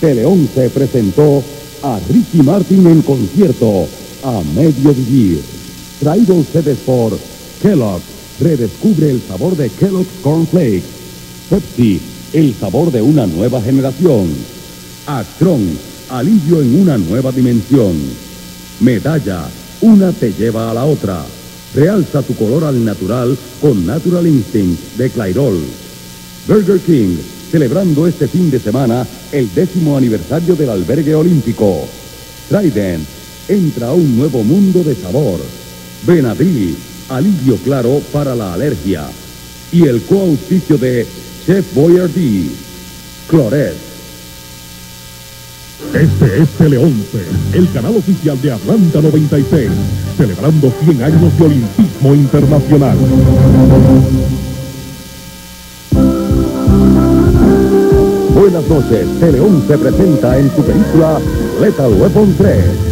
Tele 11 presentó a Ricky Martin en concierto, A Medio Vivir. Traído a ustedes por Kellogg. Redescubre el sabor de Kellogg's Corn Flakes. Pepsi, el sabor de una nueva generación. Actron, alivio en una nueva dimensión. Medalla, una te lleva a la otra. Realza tu color al natural con Natural Instinct de Clairol. Burger King, celebrando este fin de semana el 10º aniversario del albergue olímpico. Trident, entra a un nuevo mundo de sabor. Benadryl, alivio claro para la alergia. Y el coauspicio de Chef Boyardee. Cloret. Este es Tele 11, el canal oficial de Atlanta 96, celebrando 100 años de olimpismo internacional. Buenas noches, Tele 11 presenta en su película Lethal Weapon 3.